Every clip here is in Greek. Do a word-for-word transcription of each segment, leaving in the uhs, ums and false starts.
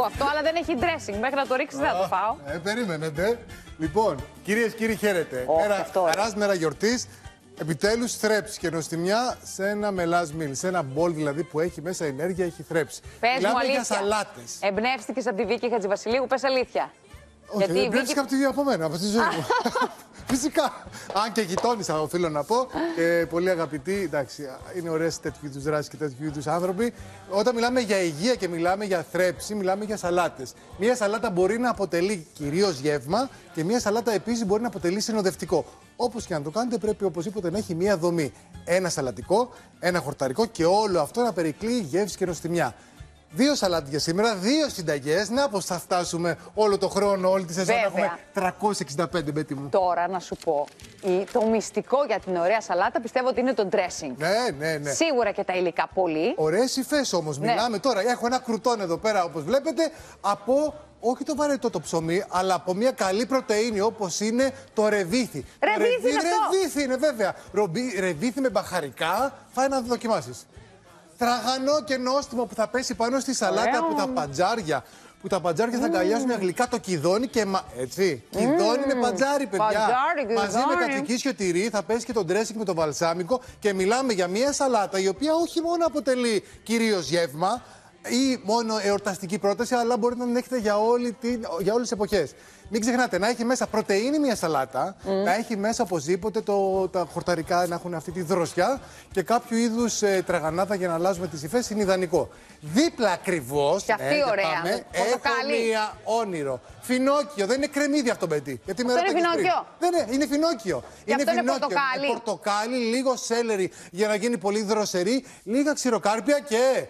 αυτό, αλλά δεν έχει dressing. Μέχρι να το ρίξεις δεν θα το φάω. Ε, περίμενετε. Λοιπόν, κυρίες και κύριοι, χαίρετε. Oh, μέρα αυτό, χαράς, μέρα γιορτής. Επιτέλους θρέψη και νοστιμιά σε ένα μελάζ μίλ. Σε ένα μπολ δηλαδή που έχει μέσα ενέργεια, έχει θρέψη. Πες Μιλάμε μου αλήθεια. για σαλάτες. Εμπνεύστηκες από τη Βίκη Χατζηβασιλείου, πες αλήθεια. Όχι, Γιατί δεν η εμπνεύστηκα Βίκη... από τη από μένα, από τη ζωή μου. Φυσικά. Αν και γειτόνισσα, οφείλω να πω. Και πολύ αγαπητοί, εντάξει, είναι ωραίες τέτοιου είδους δράσεις και τέτοιου είδους άνθρωποι. Όταν μιλάμε για υγεία και μιλάμε για θρέψη, μιλάμε για σαλάτες. Μία σαλάτα μπορεί να αποτελεί κυρίως γεύμα και μία σαλάτα επίσης μπορεί να αποτελεί συνοδευτικό. Όπως και αν το κάνετε, πρέπει οπωσδήποτε να έχει μία δομή. Ένα σαλατικό, ένα χορταρικό και όλο αυτό να περικλεί γεύση και νοστιμιά. Δύο σαλάτες για σήμερα, δύο συνταγές. Να πως θα φτάσουμε όλο το χρόνο, όλη τη σεζόν. Έχουμε τριακόσιες εξήντα πέντε, Μπέτη μου. Τώρα να σου πω, το μυστικό για την ωραία σαλάτα πιστεύω ότι είναι το dressing. Ναι, ναι, ναι. Σίγουρα και τα υλικά πολύ. Ωραίες υφές όμως. Ναι. Μιλάμε τώρα. Έχω ένα κρουτόν εδώ πέρα, όπως βλέπετε, από όχι το βαρετό το ψωμί, αλλά από μια καλή πρωτεΐνη όπως είναι το ρεβίθι. Ρεβίθι είναι αυτό. Ρεβίθι είναι βέβαια. Ρομπί, ρεβίθι με μπαχαρικά. Φάει να το δοκιμάσεις. Τραγανό και νόστιμο που θα πέσει πάνω στη σαλάτα. Ωραίο. Που τα παντζάρια, που τα παντζάρια mm. θα αγκαλιάσουν γλυκά το κιδόνι και μα... Έτσι. Mm. Κιδόνι με παντζάρι, παιδιά. Παντζάρι, μαζί με κατσικίσιο τυρί θα πέσει και το ντρέσινγκ με το βαλσάμικο. Και μιλάμε για μια σαλάτα η οποία όχι μόνο αποτελεί κυρίως γεύμα ή μόνο εορταστική πρόταση, αλλά μπορείτε να την έχετε για, όλη την, για όλες τις εποχές. Μην ξεχνάτε να έχει μέσα πρωτεΐνη μια σαλάτα, mm. να έχει μέσα οπωσδήποτε το, τα χορταρικά να έχουν αυτή τη δροσιά και κάποιο είδους ε, τραγανάδα για να αλλάζουμε τις υφές είναι ιδανικό. Δίπλα ακριβώς, και αυτή ε, ωραία, πάμε, έχω μία όνειρο. Φινόκιο, δεν είναι κρεμμύδι αυτό, Μπέτη. Γιατί αυτό είναι φινόκιο. Δεν είναι, είναι φινόκιο. Και είναι αυτό φινόκιο. Είναι πορτοκάλι. Είναι πορτοκάλι, λίγο σέλερι για να γίνει πολύ δροσερή, λίγα ξηροκάρπια και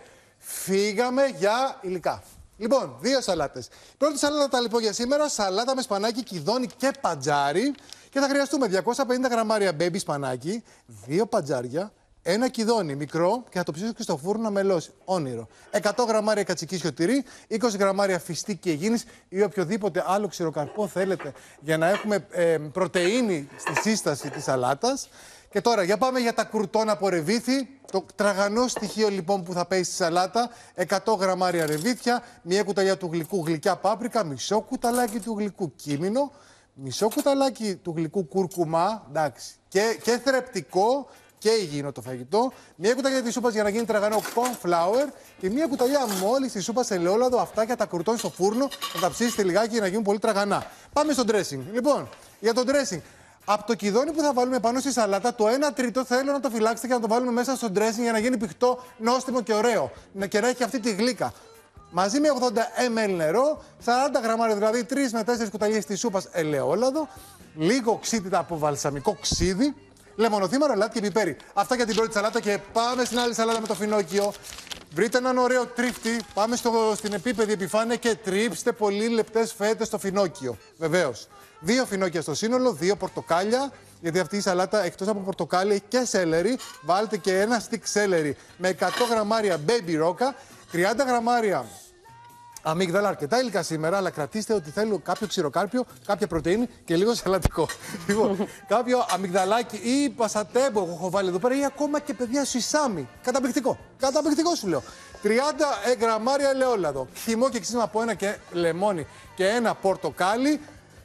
φύγαμε για υλικά. Λοιπόν, δύο σαλάτες. Πρώτη σαλάτα λοιπόν για σήμερα, σαλάτα με σπανάκι, κιδόνι και παντζάρι. Και θα χρειαστούμε διακόσια πενήντα γραμμάρια baby σπανάκι, δύο παντζάρια, ένα κιδόνι μικρό και θα το ψήσω και στο φούρνο να μελώσει. Όνειρο. εκατό γραμμάρια κατσικίσιο τυρί, είκοσι γραμμάρια φιστί και γίνης ή οποιοδήποτε άλλο ξηροκαρπό θέλετε για να έχουμε ε, πρωτεΐνη στη σύσταση της σαλάτας. Και τώρα για πάμε για τα κουρτόν από ρεβίθι. Το τραγανό στοιχείο λοιπόν που θα πέσει στη σαλάτα, εκατό γραμμάρια ρεβίθια, μία κουταλιά του γλυκού γλυκιά πάπρικα, μισό κουταλάκι του γλυκού κίμινο, μισό κουταλάκι του γλυκού κουρκουμά, εντάξει, και, και θρεπτικό και υγιεινό το φαγητό, μία κουταλιά της σούπας για να γίνει τραγανό corn flour και μία κουταλιά μόλις της σούπας ελαιόλαδο, αυτά για τα κουρτόν στο φούρνο, θα τα ψήσετε λιγάκι για να γίνουν πολύ τραγανά. Πάμε στο dressing. Λοιπόν, για το dressing. Από το κιδόνι που θα βάλουμε πάνω στη σαλάτα, το ένα τρίτο θέλω να το φυλάξετε και να το βάλουμε μέσα στο dressing για να γίνει πηχτό, νόστιμο και ωραίο. Και να έχει αυτή τη γλύκα. Μαζί με ογδόντα μιλιλίτρα νερό, σαράντα γραμμάρια, δηλαδή τρεις με τέσσερις κουταλιές της σούπας ελαιόλαδο, λίγο ξύτητα από βαλσαμικό ξύδι, λεμονοθύμαρο, αλάτι και πιπέρι. Αυτά για την πρώτη σαλάτα και πάμε στην άλλη σαλάτα με το φινόκιο. Βρείτε έναν ωραίο τρίφτη, πάμε στο, στην επίπεδη επιφάνεια και τρίψτε πολύ λεπτές φέτες στο φινόκιο. Βεβαίως. Δύο φινόκια στο σύνολο, δύο πορτοκάλια, γιατί αυτή η σαλάτα εκτός από πορτοκάλι έχει και σέλερι. Βάλτε και ένα στικ σέλερι με εκατό γραμμάρια baby ρόκα, τριάντα γραμμάρια αμύγδαλα, αρκετά υλικά σήμερα, αλλά κρατήστε ότι θέλω κάποιο ξηροκάρπιο, κάποια πρωτεΐνη και λίγο σαλατικό. Λοιπόν, κάποιο αμυγδαλάκι ή πασατέμπο εγώ έχω βάλει εδώ πέρα ή ακόμα και παιδιά σουισάμι. Καταπληκτικό. Καταπληκτικό σου λέω. τριάντα γραμμάρια ελαιόλαδο, χυμό και ξύσμα από ένα και λεμόνι και ένα πορτοκάλι.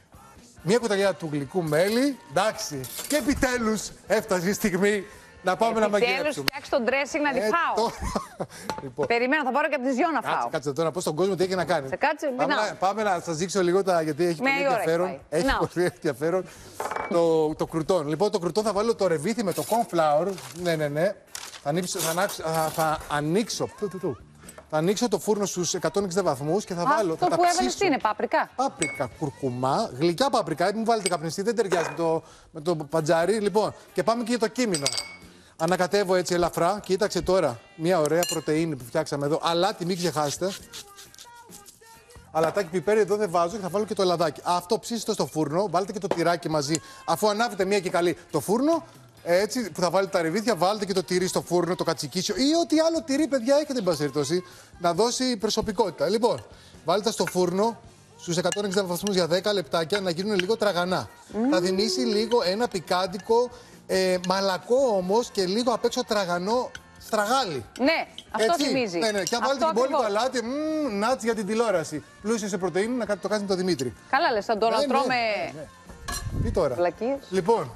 Μία κουταλιά του γλυκού μέλι, εντάξει. Και επιτέλους έφτασε η στιγμή να πάμε επιτέλους, να μαγειρέψουμε. Επιτέλους φτιάξει το dressing να τη ε, φάω. Το... λοιπόν. Περιμένω, θα πάρω και από τις δυο να φάω. Κάτσε, κάτσε τώρα να πω στον κόσμο τι έχει να κάνει. Σε κάτσε, πάμε, να, πάμε να σας δείξω λίγο τα, γιατί έχει πολύ ενδιαφέρον. Έχει no. πολύ ενδιαφέρον το, το κρουτόν. Λοιπόν, το κρουτόν θα βάλω το ρεβίθι με το corn flour. Ναι, ναι, ναι. Θα ανοίξω, θα ανοίξω, θα ανοίξω. Θα ανοίξω το φούρνο στους εκατόν εξήντα βαθμούς και θα Α, βάλω. Αυτό θα που έβαλες τι είναι, πάπρικα. Πάπρικα, κουρκουμά, γλυκιά πάπρικα. Μην βάλετε καπνιστή, δεν ταιριάζει με το, με το παντζάρι. Λοιπόν, και πάμε και για το κίμινο. Ανακατεύω έτσι ελαφρά. Κοίταξε τώρα μια ωραία πρωτεΐνη που φτιάξαμε εδώ. Αλάτι, μην ξεχάσετε. Αλατάκι πιπέρι εδώ δεν βάζω και θα βάλω και το λαδάκι. Αυτό ψήστε στο φούρνο, βάλτε και το τυράκι μαζί. Αφού ανάβετε μια και καλή το φούρνο. Έτσι, που θα βάλετε τα ρεβίθια, βάλτε και το τυρί στο φούρνο, το κατσικίσιο ή ό,τι άλλο τυρί, παιδιά, έχετε εν πάση περιπτώσει, να δώσει προσωπικότητα. Λοιπόν, βάλτε στο φούρνο στους εκατόν εξήντα βαθμούς για δέκα λεπτάκια να γίνουν λίγο τραγανά. Mm. Θα δινήσει λίγο ένα πικάντικο, ε, μαλακό όμως και λίγο απ' έξω τραγανό στραγάλι. Ναι, αυτό Έτσι. θυμίζει. Ναι, ναι. Και αν βάλετε την πόλη του αλάτι, μmm, νάτς για την τηλεόραση. Πλούσιο σε πρωτεΐνη, να το κάνει με τον Δημήτρη. Καλά λες, θα το Ναι, να ναι, τρώμε ναι, ναι. Τι τώρα. βλακίες. Λοιπόν,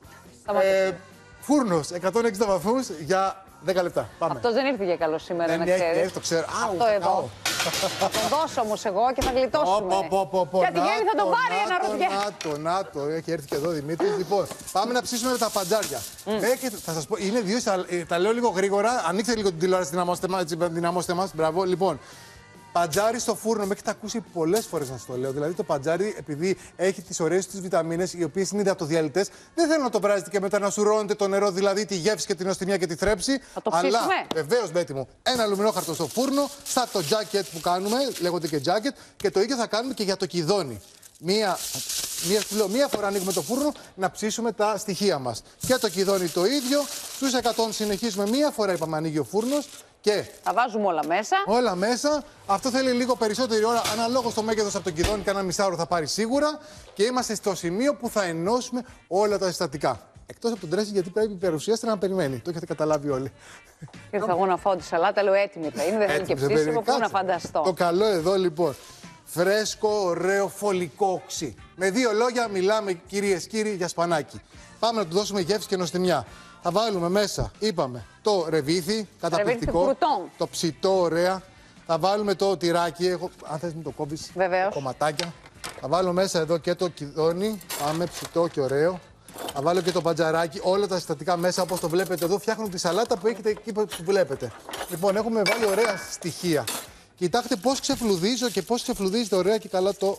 ε, φούρνος εκατόν εξήντα βαθμούς για δέκα λεπτά. Πάμε. Αυτός δεν ήρθε για καλό σήμερα, να ναι, ξέρεις. ναι, το ξέρω. Αυτό εδώ. Θα τον δώσω όμως εγώ και θα γλιτώσουμε. Γιατί γέννη θα τον πάρει, αναρωτιέμαι. Να το, να το, έχει έρθει και εδώ ο Δημήτρης. Λοιπόν, πάμε να ψήσουμε τα παντζάρια. Μέχρι, θα σας πω, είναι δύο, τα λέω λίγο γρήγορα. Ανοίξτε λίγο την τηλεόραση, δυναμώστε μας, δυναμώστε μας. Μπράβο, λοιπόν. Παντζάρι στο φούρνο, με έχετε ακούσει πολλές φορές να σας το λέω. Δηλαδή το παντζάρι, επειδή έχει τις ωραίες του βιταμίνες, οι οποίες είναι υδατοδιαλυτές, δεν θέλω να το βράζετε και μετά να σουρώνετε το νερό, δηλαδή τη γεύση και την νοστιμιά και τη θρέψη. Θα το αλλά ψήσουμε. βεβαίως, Μπέτη μου, ένα αλουμινόχαρτο στο φούρνο, σαν το jacket που κάνουμε, λέγονται και jacket, και το ίδιο θα κάνουμε και για το κιδόνι. Μία, μία, μία φορά ανοίγουμε το φούρνο να ψήσουμε τα στοιχεία μας. Και το κιδόνι το ίδιο, στους εκατό συνεχίζουμε μία φορά, είπαμε, ανοίγει ο φούρνος. Και τα βάζουμε όλα μέσα. Όλα μέσα. Αυτό θέλει λίγο περισσότερη ώρα. Αναλόγως το μέγεθος από το κιδόνι, κανένα μισάωρο θα πάρει σίγουρα. Και είμαστε στο σημείο που θα ενώσουμε όλα τα συστατικά. Εκτός από τον dressing, γιατί πρέπει η παρουσιάστρια να περιμένει. Το έχετε καταλάβει όλοι. Ήρθα εγώ να φάω τη σαλάτα, λέω έτοιμη θα είναι, δεν θέλει και ψήσιμο, πού να φανταστώ. Το καλό εδώ λοιπόν. Φρέσκο, ωραίο, φωλικό οξύ. Με δύο λόγια μιλάμε, κυρίες και κύριοι, για σπανάκι. Πάμε να του δώσουμε γεύση και νοστιμιά. Θα βάλουμε μέσα, είπαμε, το ρεβίθι, καταπληκτικό, το ψητό, ωραία. Θα βάλουμε το τυράκι, έχω, αν θες μου το κόβεις, βεβαίως, κομματάκια. Θα βάλω μέσα εδώ και το κιδόνι, πάμε, ψητό και ωραίο. Θα βάλω και το παντζαράκι, όλα τα συστατικά μέσα, όπως το βλέπετε εδώ, φτιάχνουν τη σαλάτα που έχετε εκεί που βλέπετε. Λοιπόν, έχουμε βάλει ωραία στοιχεία. Κοιτάξτε πώς ξεφλουδίζω και πώς ξεφλουδίζεται ωραία και καλά το...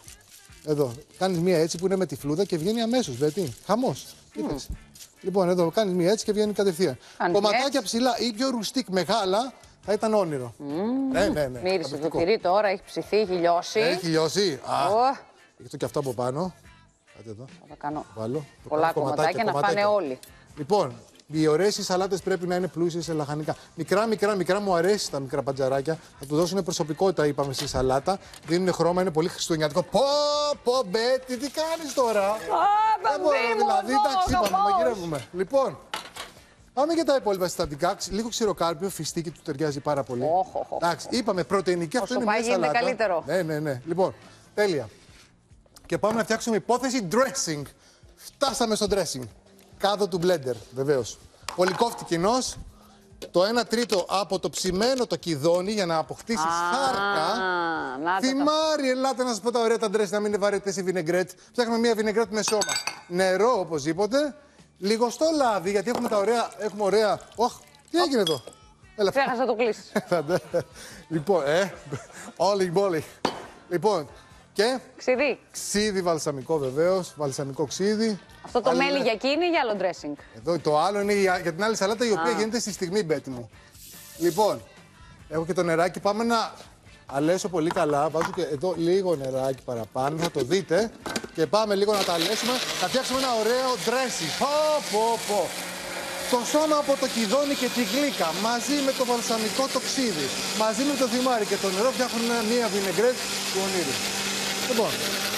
Εδώ, κάνεις μία έτσι που είναι με τη φλούδα και βγαίνει αμέσως, δηλαδή, χαμός. Κοίταξε. Mm. Λοιπόν, εδώ κάνεις μία έτσι και βγαίνει κατευθείαν. Κομματάκια ψηλά ή πιο ρουστίκ μεγάλα θα ήταν όνειρο. Mm. Ναι, ναι, ναι. Μύρισε το τυρί τώρα, έχει ψηθεί, έχει λιώσει. Έχει λιώσει. Α, oh. Έχει και αυτό από πάνω. Κάτε εδώ. Θα κάνω Βάλω. πολλά κομματάκια, κομματάκια να φάνε όλοι. Λοιπόν, οι ωραίες οι σαλάτες πρέπει να είναι πλούσιες σε λαχανικά. Μικρά, μικρά, μικρά μου αρέσει τα μικρά παντζαράκια. Θα του δώσουν προσωπικότητα, είπαμε, στη σαλάτα. Δίνουν χρώμα, είναι πολύ χριστουγεννιάτικο. Πω, πω, Μπέτη, τι κάνεις τώρα. Α, δεν μπορώ, δηλαδή, εντάξει, είπαμε, μαγειρεύουμε. Λοιπόν, πάμε για τα υπόλοιπα συστατικά. Λίγο ξηροκάρπιο, φιστίκι του ταιριάζει πάρα πολύ. Oh, oh, oh. Εντάξει, είπαμε πρωτεϊνική, αυτό είναι μια σαλάτα. Καλύτερο. Ναι, ναι, ναι. Λοιπόν, τέλεια. Και πάμε να φτιάξουμε υπόθεση dressing. Φτάσαμε στο dressing. Κάδο του blender, βεβαίως. Πολυκόφτη κοινός. Το ένα τρίτο από το ψημένο το κιδόνι για να αποκτήσει χάρκα. Θυμάρι, ελάτε να σας πω τα ωραία τα dressing, να μην είναι βαρετές η βινεγκρέτ. Φτιάχνουμε μια βινεγκρέτ με σώμα. Νερό οπωσδήποτε. Λιγοστό λάδι, γιατί έχουμε τα ωραία. Έχουμε ωραία. Οχ, τι έγινε εδώ. Ξέχασα να το κλείσεις. Λοιπόν, ε. Όλη μπόλη. Λοιπόν. Και ξύδι. Ξύδι βαλσαμικό βεβαίως, βαλσαμικό ξύδι. Αυτό το Αλλά... μέλι για εκεί είναι για άλλο dressing. Εδώ το άλλο είναι για, για την άλλη σαλάτα η οποία Α. γίνεται στη στιγμή, Μπέτη μου. Λοιπόν, έχω και το νεράκι, πάμε να αλέσω πολύ καλά. Βάζω και εδώ λίγο νεράκι παραπάνω, θα το δείτε. Και πάμε λίγο να τα αλέσουμε. Θα φτιάξουμε ένα ωραίο dressing. Πω, πω, πω. Το σώμα από το κιδόνι και τη γλύκα μαζί με το βαλσαμικό το ξύδι, μαζί με το θυμάρι και το νερό φτιάχνουν μία βινεγκρέτ του ονείρου. Λοιπόν,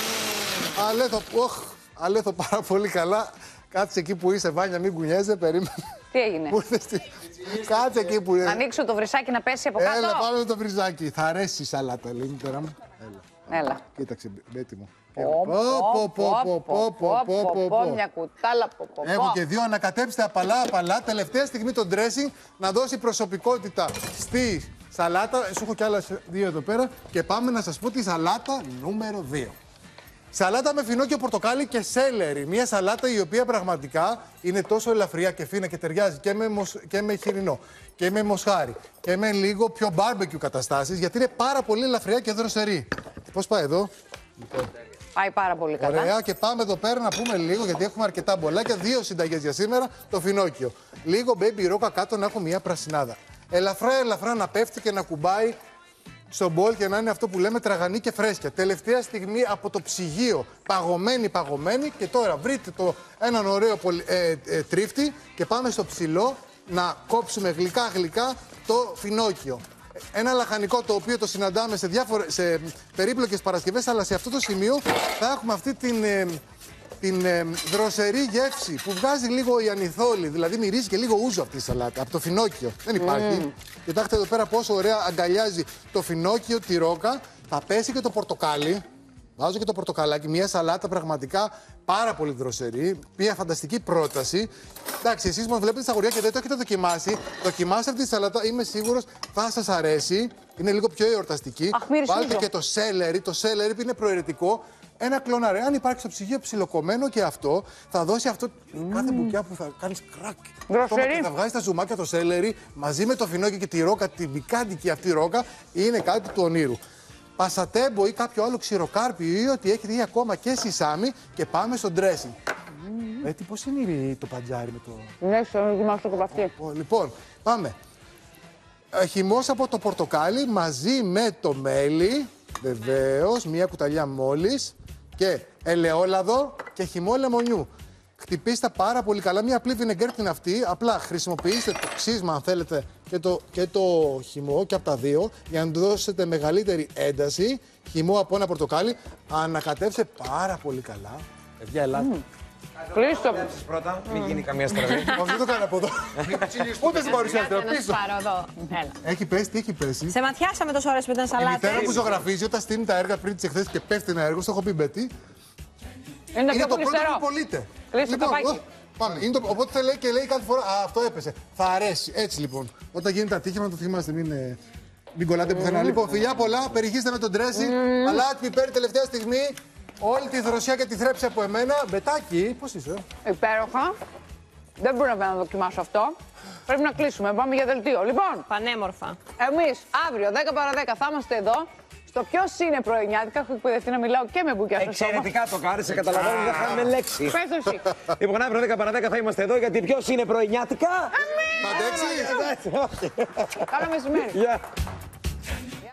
αλέθω, οχ, αλέθω πάρα πολύ καλά. Κάτσε εκεί που είσαι, Βάνια, μην κουνιέζε, περίμενε. Τι έγινε? Στη... Κάτσε εκεί που είσαι. Ανοίξω το βρυσάκι να πέσει από κάτω. Έλα, πάμε με το βρυσάκι. Θα αρέσει η σαλάτα, λέει η μητέρα μου. Έλα. Έλα. Κοίταξε, Μπέτη μου. Μια κουτάλα. Έχω και δύο, ανακατέψτε απαλά, απαλά. Τελευταία στιγμή το dressing να δώσει προσωπικότητα στη σαλάτα. Σου έχω κι άλλα δύο εδώ πέρα. Και πάμε να σας πω τη σαλάτα νούμερο δύο. Σαλάτα με φινόκιο πορτοκάλι και σέλερι. Μια σαλάτα η οποία πραγματικά είναι τόσο ελαφριά και φίνα και ταιριάζει και με, μοσ... και με χοιρινό και με μοσχάρι και με λίγο πιο barbecue καταστάσεις, γιατί είναι πάρα πολύ ελαφριά και δροσερή. Πώς πάει εδώ? Πάει πάρα πολύ καλά. Ωραία, και πάμε εδώ πέρα να πούμε λίγο, γιατί έχουμε αρκετά μπολάκια. Δύο συνταγές για σήμερα. Το φινόκιο. Λίγο baby ρόκα κάτω να έχω μια πρασινάδα. Ελαφρά, ελαφρά να πέφτει και να κουμπάει στο μπολ και να είναι αυτό που λέμε τραγανή και φρέσκια. Τελευταία στιγμή από το ψυγείο. Παγωμένη, παγωμένη. Και τώρα βρείτε το, έναν ωραίο ε, ε, τρίφτη και πάμε στο ψηλό να κόψουμε γλυκά-γλυκά το φινόκιο. Ένα λαχανικό το οποίο το συναντάμε σε, διάφορες, σε περίπλοκες παρασκευές, αλλά σε αυτό το σημείο θα έχουμε αυτή την, ε, την ε, δροσερή γεύση που βγάζει λίγο η ανηθόλη, δηλαδή μυρίζει και λίγο ούζο αυτή η σαλάτα, από το φινόκιο. Δεν υπάρχει. Mm. Κοιτάξτε εδώ πέρα πόσο ωραία αγκαλιάζει το φινόκιο, τη ρόκα. Θα πέσει και το πορτοκάλι. Βάζω και το πορτοκαλάκι. Μια σαλάτα πραγματικά πάρα πολύ δροσερή. Μια φανταστική πρόταση. Εντάξει, εσείς μας βλέπετε στα χωριά και δεν το έχετε δοκιμάσει. Δοκιμάστε αυτή τη σαλάτα, είμαι σίγουρος θα σας αρέσει. Είναι λίγο πιο εορταστική. Αχ, βάλτε και το σέλερι. Το σέλερι που είναι προαιρετικό. Ένα κλοναρέ. Αν υπάρχει στο ψυγείο ψιλοκομμένο και αυτό, θα δώσει αυτό mm. κάθε μπουκιά που θα κάνει κρακ. Δροσερή. Και θα βγάζει τα ζουμάκια το σέλερι μαζί με το φινόκι και τη ρόκα, τη μικάντικη αυτή ρόκα. Είναι κάτι του ονείρου. Πασατέμπο ή κάποιο άλλο ξηροκάρπιο ή ό,τι έχετε ή ακόμα και σισάμι και πάμε στο dressing. Mm. Ε, τι, πώς είναι το παντζάρι με το... Ναι, στο δοκιμάσω το κοπαυτί. Λοιπόν, πάμε. Ε, χυμός από το πορτοκάλι μαζί με το μέλι, βεβαίως, μία κουταλιά μόλις και ελαιόλαδο και χυμό λεμονιού. Χτυπήστε πάρα πολύ καλά, μια απλή βινεγκέρτιν αυτή, απλά χρησιμοποιήστε το ξύσμα αν θέλετε και το, και το χυμό και από τα δύο για να του δώσετε μεγαλύτερη ένταση. Χυμό από ένα πορτοκάλι, ανακατεύσε πάρα πολύ καλά. Παιδιά, ελάτε. Κλείστο. Πρώτα, μην γίνει καμία στραβή. Όχι, δεν το κάνω από εδώ. Ούτε στην παρουσιάστηρα, πίσω. Έχει πέσει, τι έχει πέσει. Σε ματιάσαμε τόσο ώρες με την Η σαλάτα. μητέρα που ζωγραφίζει όταν στείλει τα έργα πριν τις εκθέσεις και πέφτει ένα έργο, στο έχω πει Μπέτη. Είναι, Είναι το πρώτο στερό. που πωλείται. Κλείστε το καπάκι. Πάμε. Είναι το, οπότε θα λέει και λέει κάθε φορά, α, αυτό έπεσε. Θα αρέσει. Έτσι λοιπόν. Όταν γίνεται ατύχημα, το θυμάστε, μην, ε, μην κολλάτε πουθενά. Mm. Λοιπόν, φιλιά πολλά, περιχείστε με τον dressing. Mm. Αλλά πιπέρι τελευταία στιγμή. Όλη τη δροσιά και τη θρέψη από εμένα. Μπετάκι, πώς είσαι? Υπέροχα. Δεν μπορώ να δοκιμάσω αυτό. Πρέπει να κλείσουμε. Πάμε για δελτίο. Λοιπόν, πανέμορφα. Εμείς αύριο δέκα παρά δέκα θα είμαστε εδώ. Στο ποιος είναι πρωινιάτικα, έχω εκπαιδευτεί να μιλάω και με μπουκιά στο σώμα. Εξαιρετικά το κάνεις, σε καταλαβαίνω, δεν χάνουμε λέξη. Πες το εσύ. Λοιπόν, αύριο δέκα παρά δέκα θα είμαστε εδώ γιατί ποιος είναι πρωινιάτικα. Θα αντέξεις? Καλό μεσημέρι. Γεια.